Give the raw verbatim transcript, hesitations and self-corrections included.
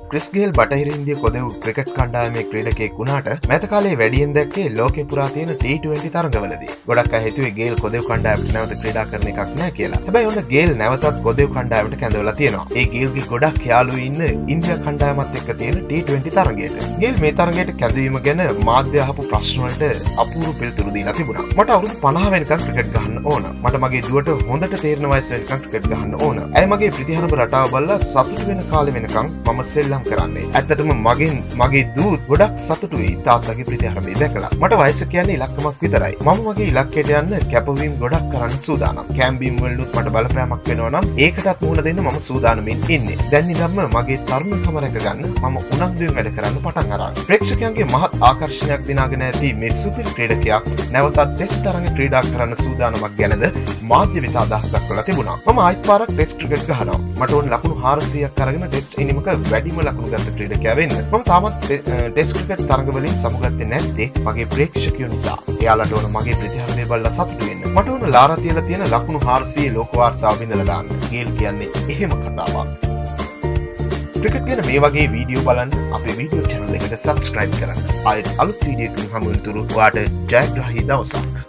Chris ගේල් බටහිර ඉන්දිය කොදෙව් cricket කණ්ඩායමේ ක්‍රීඩකයෙක් වුණාට මෑත කාලේ වැඩියෙන් දැක්කේ ලෝකේ පුරා තියෙන ටී ට්වෙන්ටි තරඟවලදී. ගොඩක් අය හිතුවේ ගේල් කොදෙව් කණ්ඩායමට නැවත ක්‍රීඩා කරන එකක් නෑ කියලා. හැබැයි ඔන්න ගේල් නැවතත් කොදෙව් කණ්ඩායමට කැඳවලා තියෙනවා. ඒ ගේල්ගේ ගොඩක් යාළුවෝ ඉන්න ඉන්දියා කණ්ඩායමත් එක්ක තියෙන ටී ට්වෙන්ටි තරඟයට. ගේල් මේ තරඟයට කැඳවීම ගැන මාධ්‍ය අහපු ප්‍රශ්න වලට අපූර්ව පිළිතුරු දීලා තිබුණා. මට අවුරුදු පනහ වෙනකන් ක්‍රිකට් ගහන්න ඕන. මට මගේ දුවට හොඳට තේරෙන වයස වෙනකන් ක්‍රිකට් ගහන්න ඕන. ඇය මගේ ප්‍රතිහරම රටාව බලලා සතුටු වෙන කාලෙ වෙනකන් මම සෙල්ලම් කරන්නේ. ඇත්තටම මගෙන් මගේ දූත් ගොඩක් සතුටු වෙයි තාත්තගේ ප්‍රතිහරමය දැකලා. මට වයස කියන්නේ ඉලක්කමක් විතරයි. මම මගේ ඉලක්කයට යන්න කැපවීම ගොඩක් කරන්න සූදානම්. කැම්බීම් වලුත් මට බලපෑමක් වෙනවා නම් ඒකටත් මුහුණ දෙන්න මම සූදානමින් ඉන්නේ. දැන් ඉඳන්ම මගේ තරුණකම රැක ගන්න මම උනන්දුවෙන් වැඩ කරන්න පටන් අරන්. ප්‍රේක්ෂකයන්ගේ මහත් ආකර්ෂණයක් දිනාගෙන ඇති මේ සුපිරි ක්‍රීඩකයා නැවතත් ටෙස්ට් තරඟ ක්‍රීඩා කරන්න සූදානමක් ගැනද මාධ්‍ය වෙත අදහස් දක්වලා තිබුණා. මම ආයෙත් පාරක් ටෙස්ට් ක්‍රිකට් ගහනවා. මට ඕන ලකුණු හාරසියයක් අරගෙන ටෙස්ට් ඉනිමක වැඩිම ලකුණු ගන්න ක්‍රීඩකයා වෙන්න. මම තාමත් ටෙස්ට් ක්‍රිකට් තරඟ වලින් සමුගත්තේ නැත්තේ මගේ ප්‍රේක්ෂකයෝ නිසා. එයාලට ඕන මගේ ප්‍රතිහරණය බලලා සතුටු වෙන්න. මට ඕන ලාරා තියලා තියෙන ලකුණු හාරසිය ලෝක වාර්තාව විඳලා දාන්න. ගේල් කියන්නේ එහෙම කතාවක්. ක්‍රිකට් ගැන මේ වගේ වීඩියෝ බලන්න අපේ වීඩියෝ channel එකට subscribe කරන්න. ආයෙත් අලුත් වීඩියෝ එකකින් හමු වෙනතුරු ඔයාට ජයග්‍රාහී දවසක්.